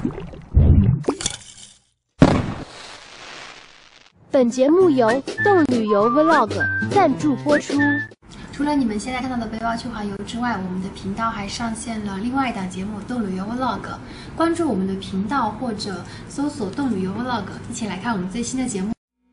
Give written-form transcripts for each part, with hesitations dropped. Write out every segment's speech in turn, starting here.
本节目由动旅游 Vlog 赞助播出。 除了你们现在看到的背包去环游之外，我们的频道还上线了另外一档节目《动旅游 Vlog》。关注我们的频道或者搜索“动旅游 Vlog”， 一起来看我们最新的节目。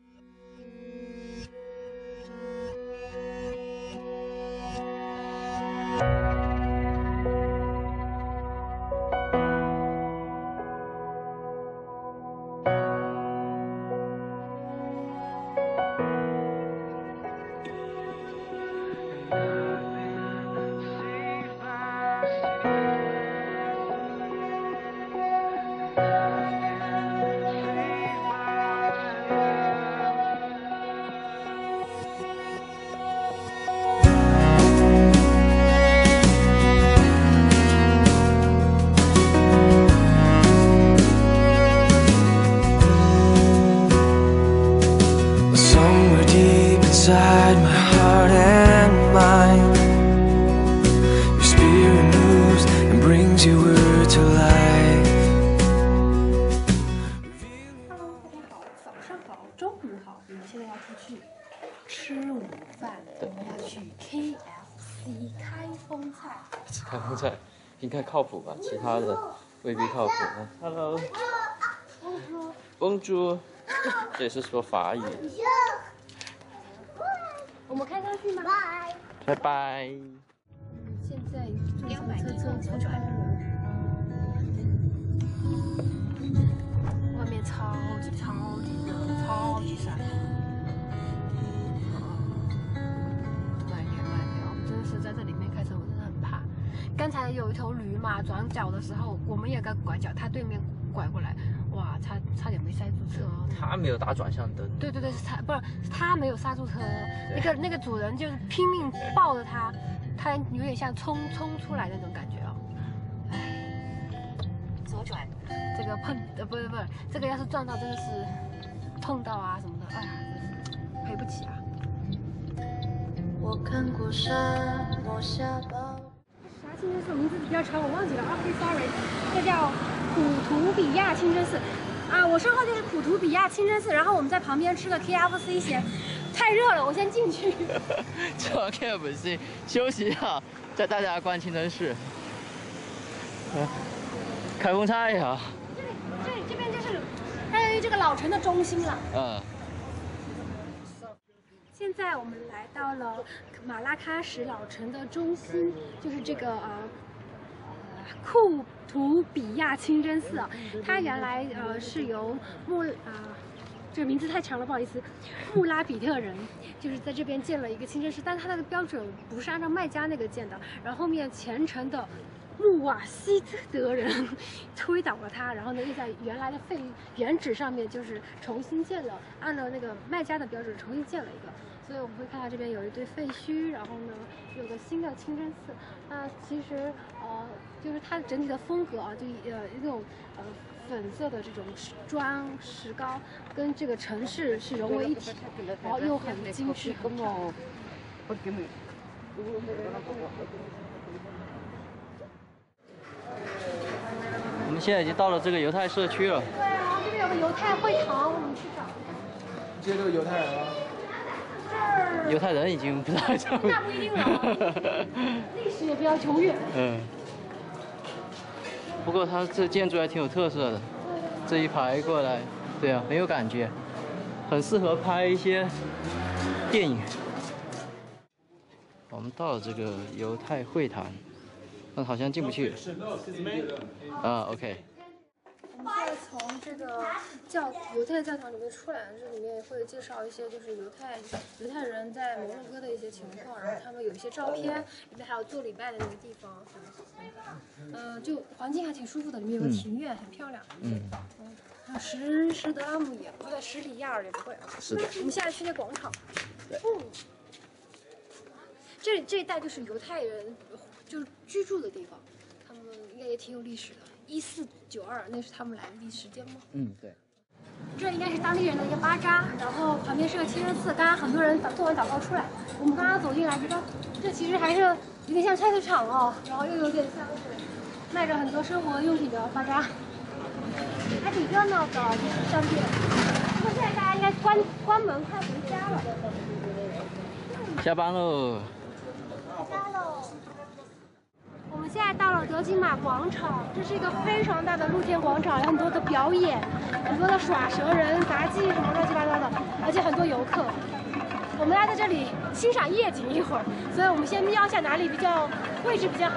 Inside my heart and mind, your spirit moves and brings your word to life. Hello， 大家好，早上好，中午好，我们现在要出去吃午饭，我们要去 KFC 开封菜。 开封菜应该靠谱吧？其他的未必靠谱。Hello， Bonjour， 这也是说法语。 我们开上去吗？ 拜拜。 现在正上车出来了，外面超级热，超级晒。慢点，真的是在这里面开车，我真的很怕。刚才有一头驴嘛，转角的时候，我们也该拐角，它对面拐过来，哇，差点没塞住车。 他没有打转向灯。 对，他没有刹住车，那个主人就是拼命抱着他，他有点像冲出来那种感觉哦。哎，左转，这个不是，这个要是撞到真的是痛到啊什么的，哎呀，赔不起啊。 我看过沙漠下暴。 啥清真寺名字比较长，我忘记了。OK sorry， 这叫普图比亚清真寺。啊，我身后就是普图比亚清真寺，然后我们在旁边吃个 KFC 先。太热了，我先进去。 吃完 KFC 休息一下，再带大家逛清真寺。开封菜呀。 这边就是相当于这个老城的中心了。 嗯。 现在我们来到了马拉喀什老城的中心，就是这个库图比亚清真寺啊。它原来是由这个名字太长了，不好意思，穆拉比特人就是在这边建了一个清真寺，但它的标准不是按照麦加那个建的，然后后面虔诚的穆瓦希德人推倒了它，然后呢又在原来的原址上面就是重新建了，按照那个麦加的标准重新建了一个，所以我们会看到这边有一堆废墟，然后呢有个新的清真寺。那其实就是它整体的风格啊，就那种粉色的这种砖石膏跟这个城市是融为一体，然后又很精致很美。 我们现在已经到了这个犹太社区了。 对，然后这边有个犹太会堂，我们去找。 这些都是犹太人啊。 这儿犹太人已经不在这儿。 那不一定了，历史也比较久远。 嗯。不过它这建筑还挺有特色的，这一排过来，对啊，很有感觉，很适合拍一些电影。我们到了这个犹太会堂，但好像进不去。啊 ，OK。 我们现在从这个犹太教堂里面出来，这里面会介绍一些就是犹太人在摩洛哥的一些情况，然后他们有一些照片，里面还有做礼拜的那个地方，就环境还挺舒服的，里面有个庭院，很漂亮。还有10德拉姆也不对，10里亚尔也不会。 是的。 我们现在去那广场。 对。 这一带就是犹太人就是居住的地方，他们应该也挺有历史的。1492，那是他们来的时间吗？ 对。 这应该是当地人的一个巴扎，然后旁边是个清真寺。刚刚很多人做完祷告出来，我们刚刚走进来，觉得这其实还是有点像菜市场哦，然后又有点像是卖着很多生活用品的巴扎。 还挺热闹的，就是商店。不过现在大家应该关门快回家了。 下班喽。 下喽。我们现在到了德金马广场，这是一个非常大的露天广场，有很多的表演，很多的耍蛇人、杂技什么乱七八糟的，而且很多游客。我们要在这里欣赏夜景一会儿，所以我们先瞄一下哪里位置比较好。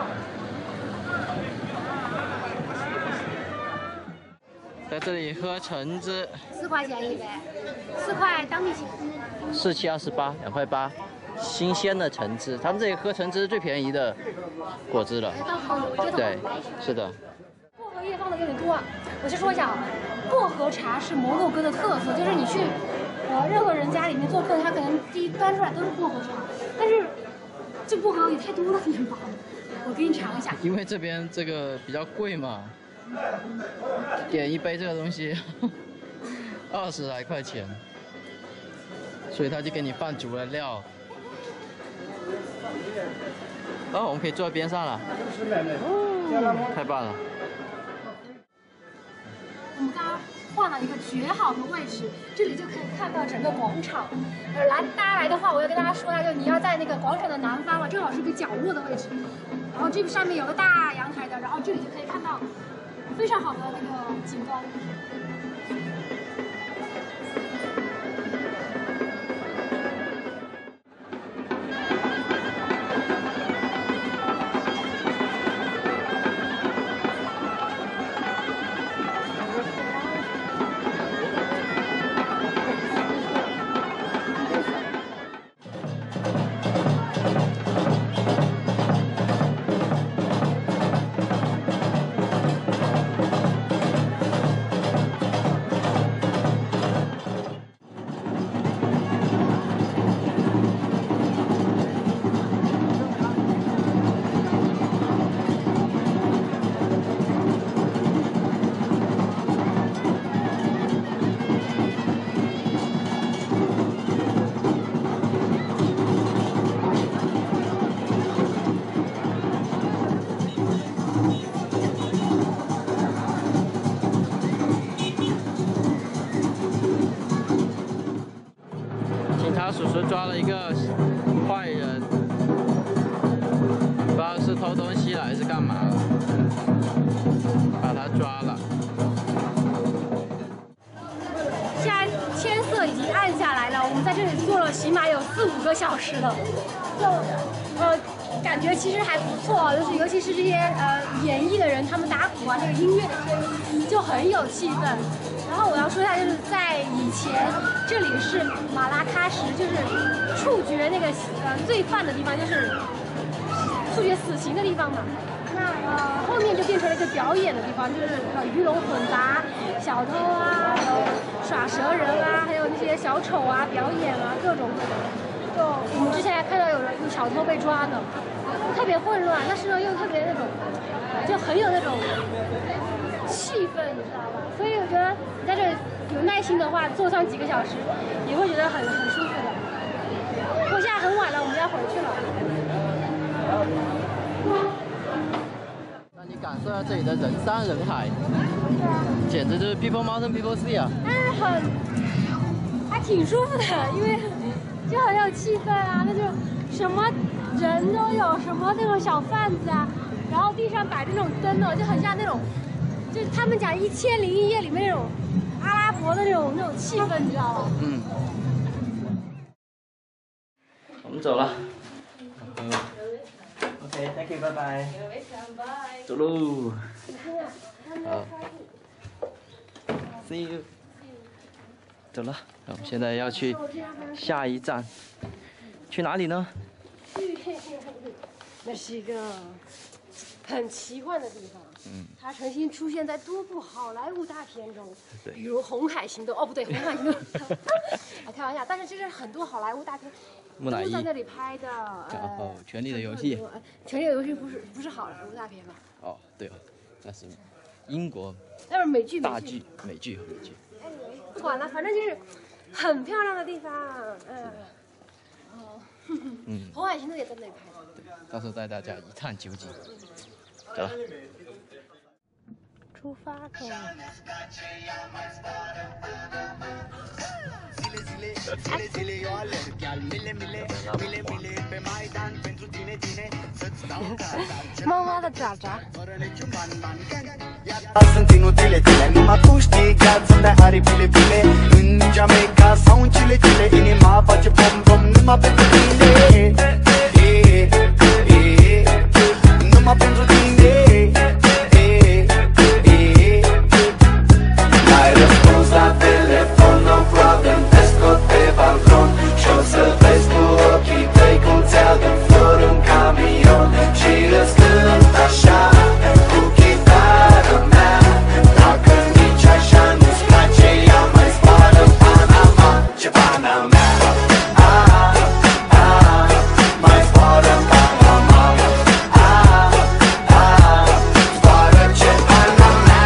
在这里喝橙汁 4块钱一杯，4块当地钱。 ，4728，2块8，新鲜的橙汁。他们这里喝橙汁是最便宜的果汁了。对，是的。 薄荷叶放的有点多啊。我先说一下啊，薄荷茶是摩洛哥的特色，就是你去任何人家里面做客，他可能第一端出来都是薄荷茶，但是这薄荷也太多了点吧？我给你尝一下。 因为这边这个比较贵嘛，点一杯这个东西20来块钱，所以他就给你放足了料。哦，我们可以坐在边上了，太棒了。 我们刚刚换了一个绝好的位置，这里就可以看到整个广场。大家来的话，我要跟大家说一下，就你要在那个广场的南方嘛，正好是个角落的位置。然后这个上面有个大阳台的，然后这里就可以看到非常好的那个景观。 叔叔抓了一个坏人，不知道是偷东西了还是干嘛了，把他抓了。 现在天色已经暗下来了，我们在这里坐了起码有4、5个小时了，感觉其实还不错，就是尤其是这些演艺的人，他们打鼓啊，那个音乐的声音就很有气氛。然后我要说一下，就是在以前这里是马拉喀什，就是处决那个罪犯的地方，就是处决死刑的地方嘛。那后面就变成了一个表演的地方，就是鱼龙混杂，小偷啊，还有耍蛇人啊，还有那些小丑啊表演啊，各种。就我们之前还看到有小偷被抓的，特别混乱，但是呢又特别那种，就很有那种气氛，你知道吧？所以我觉得你在这有耐心的话，坐上几个小时，也会觉得很舒服的。不过现在很晚了，我们要回去了。 让你感受一下这里的人山人海，简直就是 people mountain people sea 啊！ 但是还挺舒服的，因为就很有气氛啊，那就什么人都有，什么那种小贩子啊，然后地上摆着那种灯哦，就很像那种，就是他们讲《1001夜》里面那种阿拉伯的那种气氛，你知道吗？ 嗯。我们走了。OK，Thank you，拜拜。走喽。好。See you。走了，我们现在要去下一站，去哪里呢？ 那是一个很奇幻的地方。它曾经出现在多部好莱坞大片中，比如《红海行动》。哦，不对，《红海行动》开玩笑，但是这是很多好莱坞大片都在那里拍的。 《权力的游戏》。《 权力的游戏》不是好莱坞大片吧？ 哦，对哦，那是英国。 那是美剧。 大剧，美剧。 不管了，反正就是很漂亮的地方。红海行动也在那里拍的。 对，到时候带大家一探究竟。走了。 出发口。妈妈的爪爪。 Sunt inutile tine, numai tu știi chiar să-mi dai aripile pile. În Jamaica sau în Chile, inima face pom-pom numai pentru tine. Numai pentru tine. N-ai răspuns la telefon, no problem, te scot pe balcon și o să vezi cu ochii tăi cum ți-aduc flori în camion și răscânt așa cu chitară mea. Dacă nici așa nu-ți place, ia mai zboară în Panama, ce Panama. Mai zboară în Panama. Zboară ce Panama.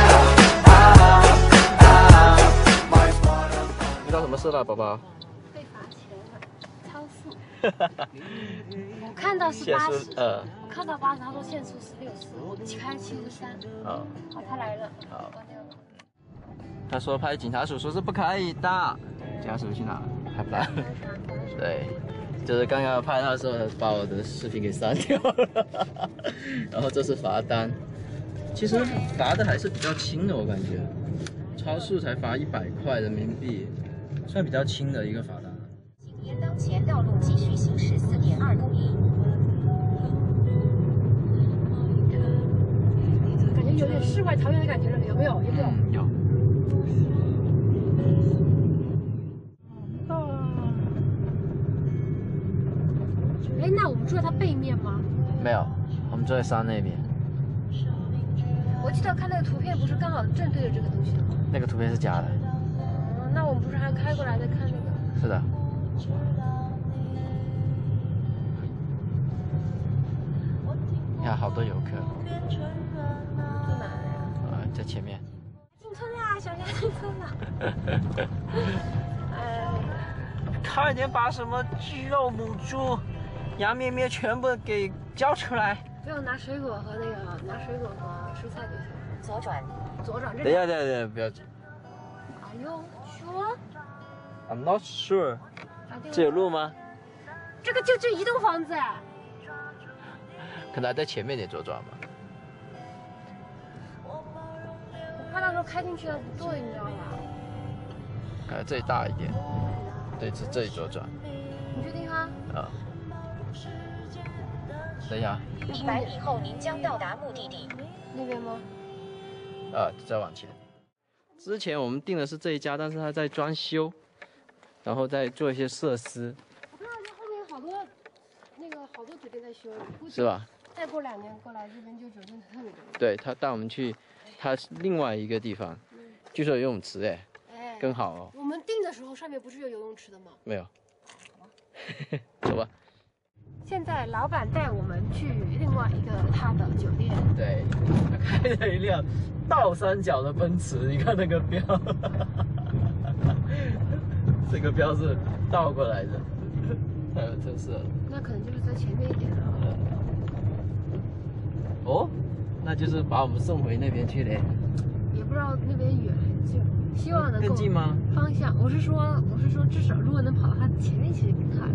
Mai zboară în Panama. 遇到什么事了，宝宝？ 被罚钱了，超速。我看到是80，我看到80，他说限速是60，我开73。 好， 好，他来了。 好关掉了。 他说拍警察叔叔是不可以的。警察叔叔去哪了？拍不到。对，就是刚刚拍他的时候把我的视频给删掉了，然后这是罚单。其实罚的还是比较轻的，我感觉，超速才罚100块人民币，算比较轻的一个罚单。 沿当前道路继续行驶4.2公里。 感觉有点世外桃源的感觉了，有没有？有没有？ 有。 哎，那我们住在它背面吗？ 没有，我们坐在山那边。 我记得看那个图片，不是刚好正对着这个东西的吗？ 那个图片是假的。 那我们不是还开过来再看那个？ 是的。你看好多游客。 住哪呀？ 在前面。 进村啦，小家进村了。哎， 快点把什么鸡肉、母猪、羊咩咩全部给交出来！ 不用拿水果和那个，拿水果和蔬菜就行。 左转。 左转这。 等一下，不要急。 哎呦，sure？ I'm not sure。这有路吗？ 这个就一栋房子哎。 可能还在前面点左转吧。 我怕到时候开进去了不对，你知道吧？ 这里大一点。对，这里左转。 你确定哈？ 啊。等一下。 100米后您将到达目的地。 那边吗？ 再往前。之前我们订的是这一家，但是他在装修，然后再做一些设施。 我看到这后面有好多好多酒店在修， 是吧？ 再过2年过来这边就酒店特别多。 对，他带我们去，他另外一个地方，据说有游泳池哎，更好哦。 我们订的时候上面不是有游泳池的吗？ 没有。走吧。 现在老板带我们去另外一个他的酒店。 对，他开了一辆倒三角的奔驰，你看那个标，这个标是倒过来的，太有特色了。 那可能就是在前面一点了。 哦，那就是把我们送回那边去嘞。 也不知道那边远还是近，希望能够更近吗？ 方向，我是说，至少如果能跑到他前面，其实更好。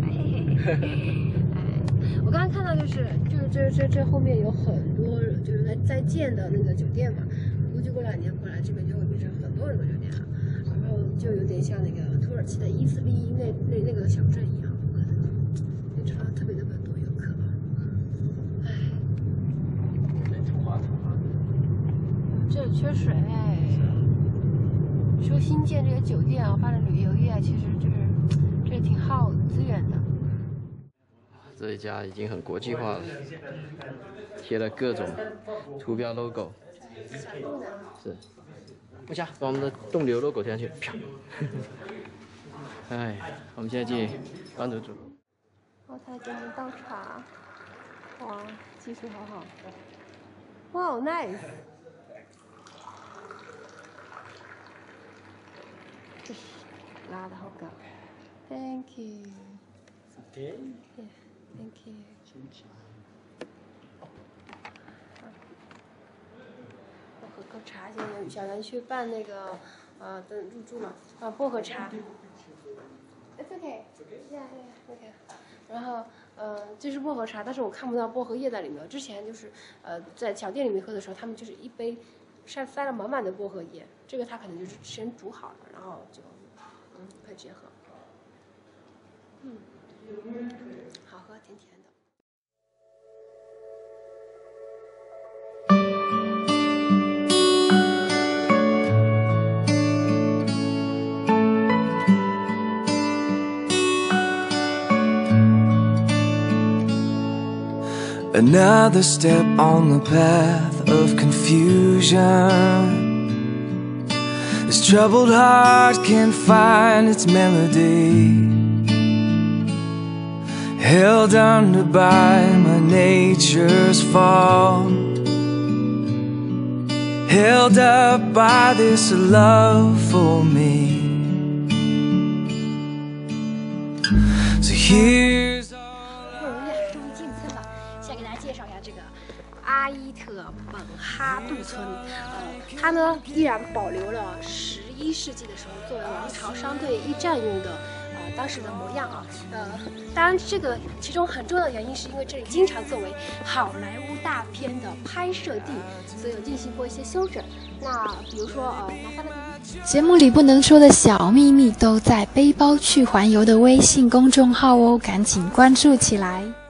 我刚刚看到就是这后面有很多就是在建的那个酒店嘛，估计过2年过来这边就会变成很多很多酒店了，然后就有点像那个土耳其的伊兹密那个小镇一样，可能变成了特别多游客。唉，这里缺水。说新建这些酒店啊，发展旅游业，其实就是这挺耗资源的。 这一家已经很国际化了，贴了各种图标 logo。是，不行，把我们的冻流 logo 贴上去。啪！哎，我们现在进班主。 后台给我们倒茶，哇，技术好好。哇 ，nice。拉的好高 ，Thank you。Okay. Yeah. Thank you. 我喝口茶，现在小杨去办那个等入住嘛，薄荷茶。It's okay. Yeah, okay. 然后这是薄荷茶，但是我看不到薄荷叶在里面。之前就是在小店里面喝的时候，他们就是一杯塞了满满的薄荷叶，这个它可能就是先煮好了，然后就可以直接喝。好喝，甜甜的。 Another step on the path of confusion. This troubled heart can't find its melody, held under by my nature's fault, held up by this love for me. So here's 阿伊特本哈杜村，它呢依然保留了11世纪的时候作为王朝商队驿站用的当时的模样啊。当然这个其中很重要的原因是因为这里经常作为好莱坞大片的拍摄地，所以有进行过一些修整。那比如说麻烦了。 节目里不能说的小秘密都在背包去环游的微信公众号哦，赶紧关注起来。